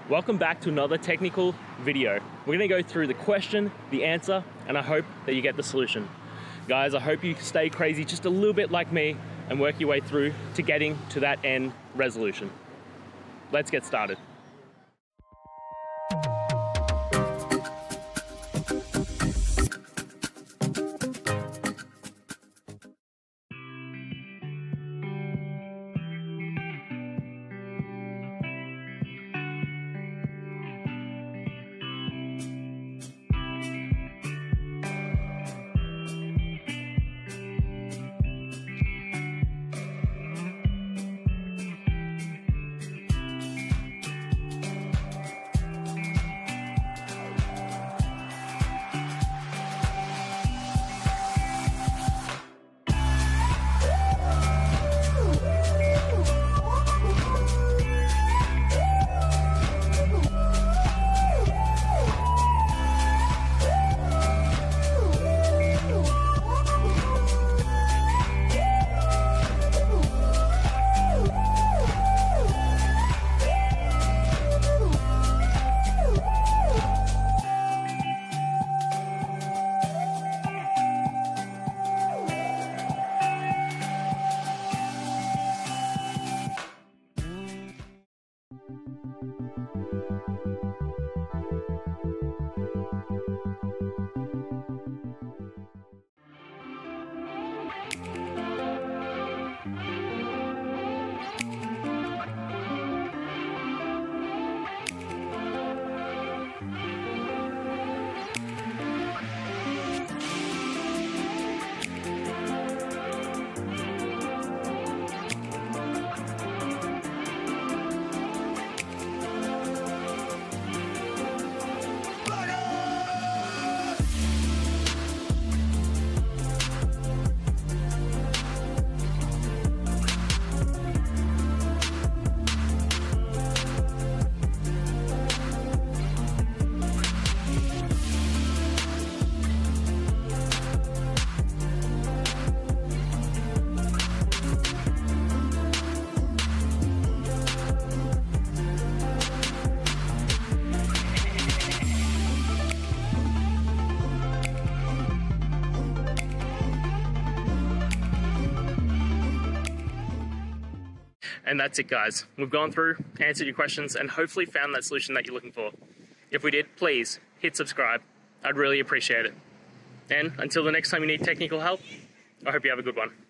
Welcome back to another technical video. We're gonna go through the question, the answer, and I hope that you get the solution. Guys, I hope you stay crazy just a little bit like me and work your way through to getting to that end resolution. Let's get started. And that's it, guys. We've gone through, answered your questions, and hopefully found that solution that you're looking for. If we did, please hit subscribe. I'd really appreciate it. And until the next time you need technical help, I hope you have a good one.